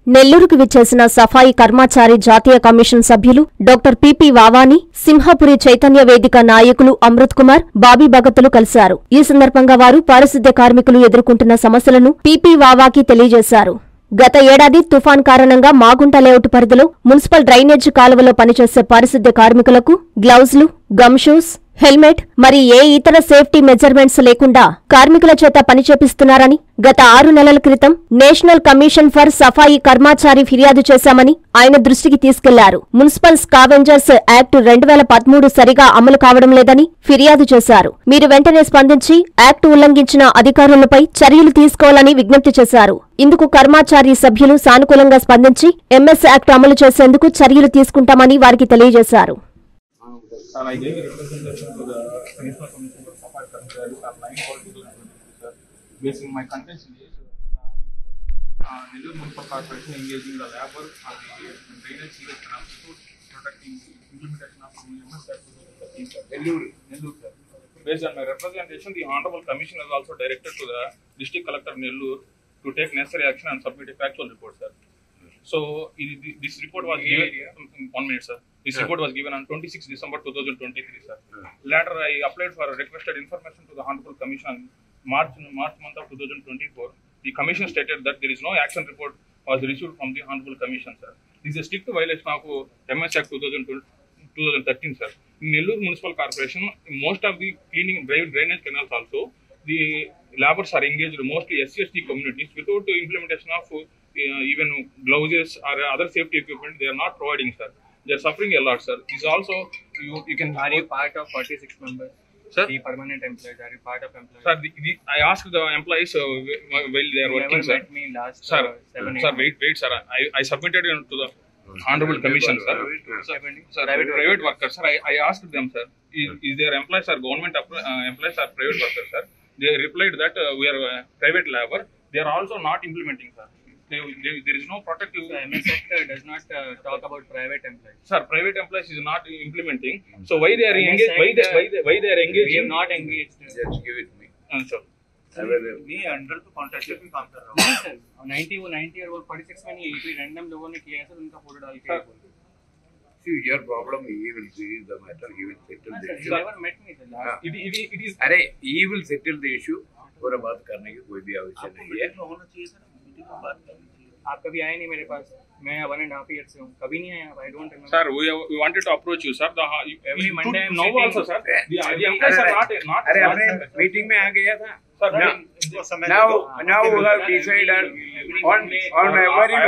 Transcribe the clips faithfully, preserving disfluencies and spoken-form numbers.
నెల్లూరుకు విచ్చేసిన సఫాయి కర్మచారి జాతీయ కమిషన్ సభ్యులు డాక్టర్ పిపి వావాని, సింహపురి చైతన్య వేదిక నాయకులు అమృత్ కుమార్, బాబీ భగతులు కలిశారు. ఈ సందర్భంగా వారు పారిశుద్ధ్య కార్మికులు ఎదుర్కొంటున్న సమస్యలను పిపి వావాకి తెలియజేశారు. గత ఏడాది తుఫాన్ కారణంగా మాగుంట లేఅవుట్ పరిధిలో మున్సిపల్ డ్రైనేజ్ కాలువలో పనిచేసే పారిశుద్ధ్య కార్మికులకు గ్లౌజులు, గమ్ షూస్, హెల్మెట్ మరి ఏ ఇతర సేఫ్టీ మెజర్మెంట్స్ లేకుండా కార్మికుల చేత పనిచేపిస్తున్నారని గత ఆరు నెలల క్రితం national commission for Safai Karmachari ఫిర్యాదు చేశామని ఆయన దృష్టికి తీసుకెళ్లారు. మున్సిపల్ స్కావెంజర్స్ యాక్ట్ రెండు వేల పదమూడు సరిగా అమలు కావడం లేదని ఫిర్యాదు చేశారు. మీరు వెంటనే స్పందించి యాక్ట్ ఉల్లంఘించిన అధికారులపై చర్యలు తీసుకోవాలని విజ్ఞప్తి చేశారు. ఇందుకు కర్మచారి సభ్యులు సానుకూలంగా స్పందించి ఎంఎస్ యాక్ట్ అమలు చేసేందుకు చర్యలు తీసుకుంటామని వారికి తెలియజేశారు. Sir, I gave a representation to the National Commission for Safari कर्मचारी for nine four twenty twenty-three, sir. Basing my contention is uh, Nellore Municipal Corporation engaging the labor on the drainage sewage canals to protecting implementation of M S Act twenty thirteen, sir. Nellore, Nellore, sir. Based on my representation, the Honorable Commission has also directed to the District Collector Nellore to take necessary action and submit a factual report, sir. So, this report was given, one minute, sir. This yeah. report was given on twenty-sixth December two thousand twenty-three, sir. Yeah. Later, I applied for requested information to the Honorable Commission March March month of two thousand twenty-four. The Commission stated that there is no action report was received from the Honorable Commission, sir. This is a strict violation of M S Act twenty thirteen, sir. In Nellore Municipal Corporation, most of the cleaning drainage canals also, the laborers are engaged mostly S C S T communities without the implementation of uh, even gloves or other safety equipment. They are not providing, sir. They are suffering a lot, sir. Is also you you can. Are you part of forty-six members? Sir, the permanent employees. Are you part of employees? Sir, the, the, I asked the employees uh, while they are you working, never sir. Met me last, sir, uh, seven, sir, wait, wait, sir. I I submitted it to the Honorable Commission, sir. Sir, sir, private, private workers, sir. I, I asked them, sir. Is, is their employees are government uh, employees or private workers, sir? They replied that uh, we are uh, private labor. They are also not implementing, sir. They, they, there is no protective. So M S Act uh, does not uh, talk about private employees. Sir, private employees is not implementing. So why they are engaged? Why they, why they, why they are engaged? We have not engaged. Just give it me. Uh, sir. Me under तो contract में काम कर रहा हूँ sir. ninety वो ninety और वो forty-six में नहीं eighty रैंडम लोगों ने किया है सर, उनका फोटो डाल के. See, your problem, he will see the matter, he will settle the issue. You never met me sir. Last. It, it, it is. अरे, he will settle the issue. पूरा बात करने की कोई भी आवश्यकता नहीं है. होना चाहिए सर. मीटिंग में बात करनी चाहिए. आप कभी आए नहीं मेरे पास. मैं one and a half years से हूँ. कभी नहीं आया. I don't remember. Sir, we have, we wanted to approach you, sir. The every Monday no also, sir. The, the employees are not not. अरे अपने मीटिंग में आ गया था. Sir, now now now we have decided on on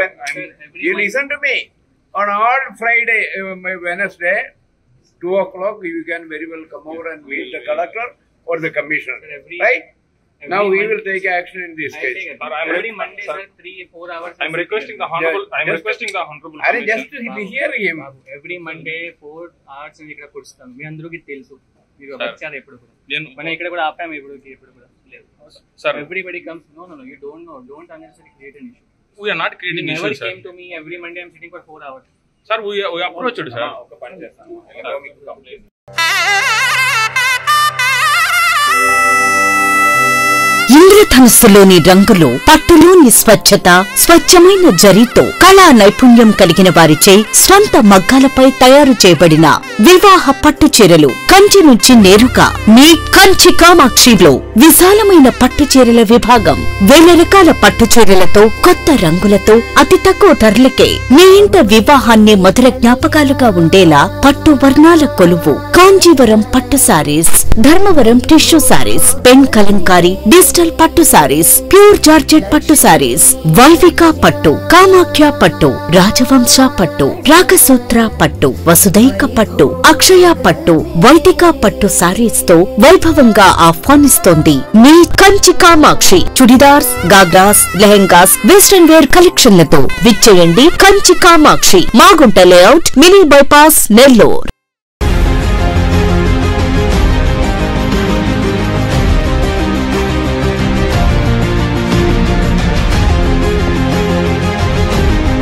every you listen to me. On all Friday, uh, Wednesday, two o'clock, you can very well come over and meet the collector or the commissioner, every, right? Every now we Monday, will take action in this case. Sir, I'm every Monday, sir, three, four hours. I'm requesting the honorable. I'm just, requesting the honorable. Are just to hear him. Every Monday, four hours, and ఇక్కడ కూర్చుతాం. మీ అందరికీ తెలుసు. మీరు వచ్చారు ఎప్పుడు కూడా. నేను మన ఇక్కడ కూడా ఆపాము ఎప్పుడు ఎప్పుడు కూడా. Sir, everybody comes. No, no, no. You don't know. Don't unnecessarily create an issue. We are not creating you issues, never sir. came to me every Monday. I'm sitting for four hours. Sir, we we approached, sir. ఒక పని చేస్తాను. Complaint. ఇంద్రధనుస్సులోని రంగులు, పట్టులోని స్వచ్ఛత, స్వచ్ఛమైన జరీతో కళా నైపుణ్యం కలిగిన వారిచే స్వంత మగ్గాలపై తయారు చేయబడిన వివాహ పట్టు చీరలు కంచి నుంచి నేరుగా మీ కంచి కామాక్షిలో విశాలమైన పట్టు చీరల విభాగం. వేల రకాల పట్టు చీరలతో కొత్త రంగులతో అతి తక్కువ ధరలకే మీ ఇంట వివాహాన్ని మధుర జ్ఞాపకాలుగా ఉండేలా పట్టు వర్ణాల కొలువు కాంజీవరం పట్టు sarees, Dharmavaram tissue sarees, pen kalamkari, digital పట్టు సారీస్, ప్యూర్ జార్జెట్ పట్టు సారీస్, వైవిక పట్టు, కామాఖ్య పట్టు, రాజవంశ పట్టు, రాగసూత్ర పట్టు, వసుదైక పట్టు, అక్షయ పట్టు, వైదిక పట్టు సారీస్ తో వైభవంగా ఆహ్వానిస్తోంది మీ కంచి కామాక్షి. చుడిదార్స్, గాగ్రాస్, లెహెంగాస్, వెస్టర్న్ వేర్ కలెక్షన్లతో విచ్చేయండి Kanchi Kamakshi, Magunta layout, mini bypass, Nellore.